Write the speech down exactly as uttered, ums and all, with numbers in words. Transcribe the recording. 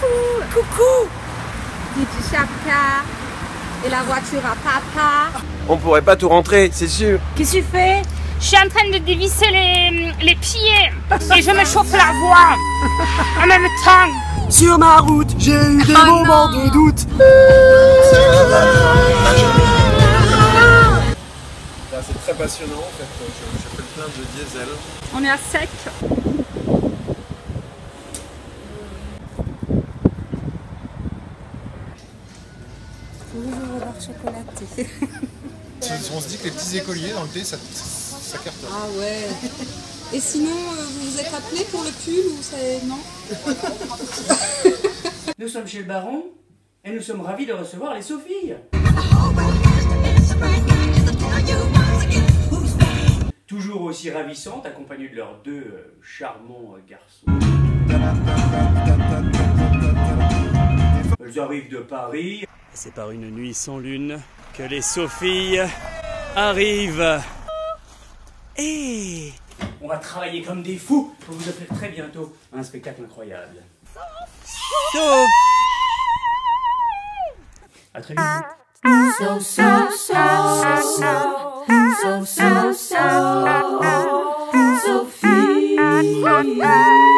Coucou. Dit Chaka. Et la voiture à papa. On pourrait pas tout rentrer, c'est sûr. Qu'est-ce que tu fais? Je suis en train de dévisser les, les pieds et je me chauffe la voix en même temps. Sur ma route, j'ai eu des Oh moments non. de doute. C'est très passionnant en fait, je, je fais plein de diesel. On est à sec. Toujours au bar chocolaté. On se dit que les petits écoliers dans le thé, ça, ça cartonne. Ah ouais. Et sinon, euh, vous vous êtes appelé pour le pull ou c'est... non? Nous sommes chez le baron et nous sommes ravis de recevoir les Sophies. Toujours aussi ravissantes, accompagnées de leurs deux euh, charmants euh, garçons. Elles arrivent de Paris. C'est par une nuit sans lune que les Sophies arrivent. Et on va travailler comme des fous pour vous offrir très bientôt un spectacle incroyable. Sauf. À très vite. So, so, so, so, so, so, so, Sophie.